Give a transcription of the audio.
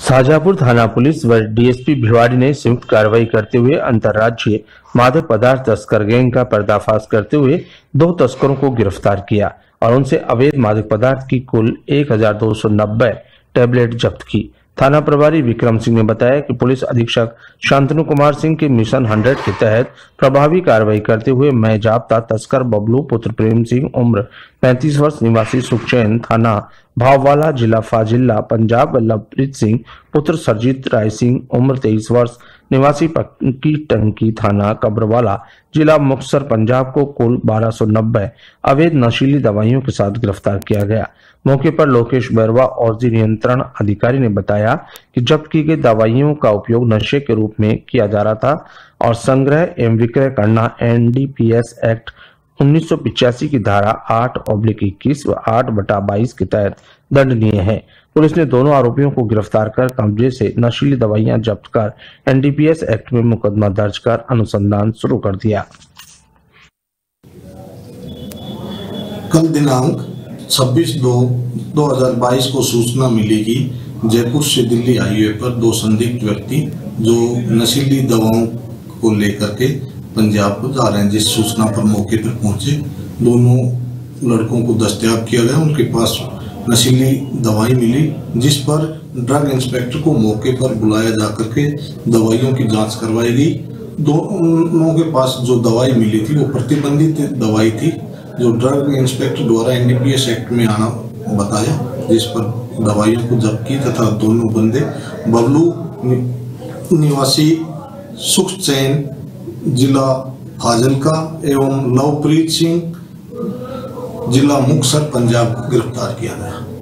शाहजहांपुर थाना पुलिस व डीएसपी भिवाड़ी ने संयुक्त कार्रवाई करते हुए अंतर्राज्यीय मादक पदार्थ तस्कर गैंग का पर्दाफाश करते हुए 2 तस्करों को गिरफ्तार किया और उनसे अवैध मादक पदार्थ की कुल 1290 टैबलेट जब्त की। थाना प्रभारी विक्रम सिंह ने बताया कि पुलिस अधीक्षक शांतनु कुमार सिंह के मिशन 100 के तहत प्रभावी कार्रवाई करते हुए मैं जाब्ता तस्कर बबलू पुत्र प्रेम सिंह उम्र 35 वर्ष निवासी सुखचैन थाना भाववाला जिला फाजिल्ला पंजाब व लवप्रीत सिंह पुत्र सरजीत राय सिंह उम्र 23 वर्ष निवासी पक्की टंकी थाना कब्रवाला जिला मुक्तसर पंजाब को कुल 1290 अवैध नशीली दवाइयों के साथ गिरफ्तार किया गया। मौके पर लोकेश बैरवा औषधि नियंत्रण अधिकारी ने बताया कि जब्त की गई दवाइयों का उपयोग नशे के रूप में किया जा रहा था और संग्रह एवं विक्रय करना एनडीपीएस एक्ट 1985 की धारा 8/21 व 8/22 के तहत दंडनीय है। पुलिस ने दोनों आरोपियों को गिरफ्तार कर कब्जे से नशीली दवाइयां जब्त कर एनडीपीएस एक्ट में मुकदमा दर्ज कर अनुसंधान शुरू कर दिया। कल दिनांक 26/2/2022 को सूचना मिली कि जयपुर से दिल्ली हाईवे पर 2 संदिग्ध व्यक्ति जो नशीली दवाओं को लेकर के पंजाब को जा रहे हैं, जिस सूचना पर मौके पर पहुंचे दोनों लड़कों को दस्तयाब किया गया। उनके पास नशीली दवाई मिली, जिस पर ड्रग इंस्पेक्टर को मौके पर बुलाया जाकर के दवाइयों की जांच करवाई गई। दोनों के पास जो दवाई मिली थी वो प्रतिबंधित दवाई थी, जो ड्रग इंस्पेक्टर द्वारा एनडीपीएस एक्ट में आना बताया, जिस पर दवाइयों को जब्त की तथा दोनों बंदे बबलू निवासी सुखचैन जिला फाजिल्का एवं लवप्रीत सिंह जिला मुक्तसर पंजाब को गिरफ्तार किया गया।